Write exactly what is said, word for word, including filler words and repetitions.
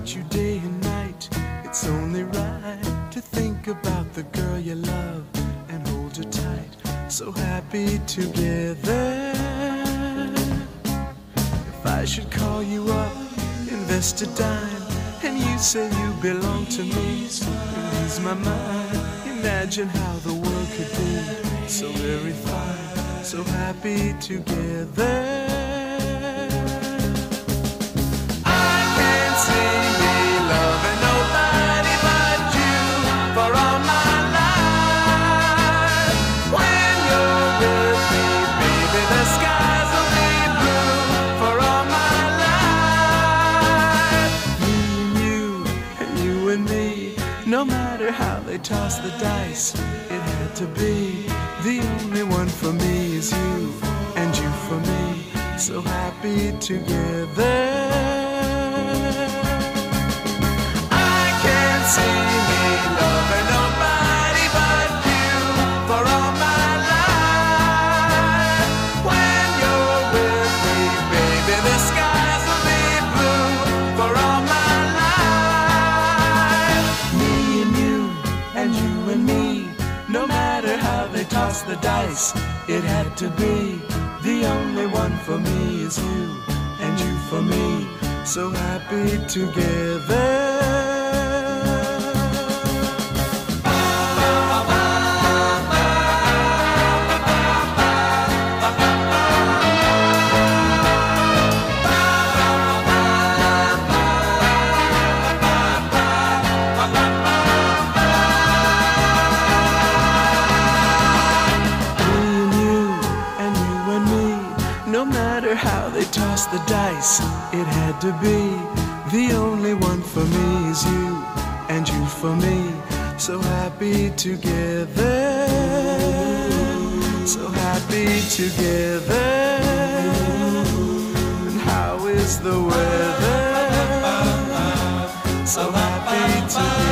about you day and night. It's only right to think about the girl you love and hold her tight. So happy together. If I should call you up, invest a dime, and you say you belong to me, ease my mind. Imagine how the world could be so very fine, so happy together. I can't see me loving nobody but you for all my life. When you're with me, baby, the skies will be blue for all my life. Me and you, and you and me, no matter how they toss the dice, it had to be. The only one for me is you, and you for me, so happy together. I can't see me loving nobody but you for all my life. When you're with me, baby, the skies will be blue for all my life. Me and you, and you and me, no matter how they toss the dice, it had to be. The only one for me is you, and you for me, so happy together. No matter how they toss the dice, it had to be. The only one for me is you, and you for me, so happy together. So happy together. And how is the weather? So happy together.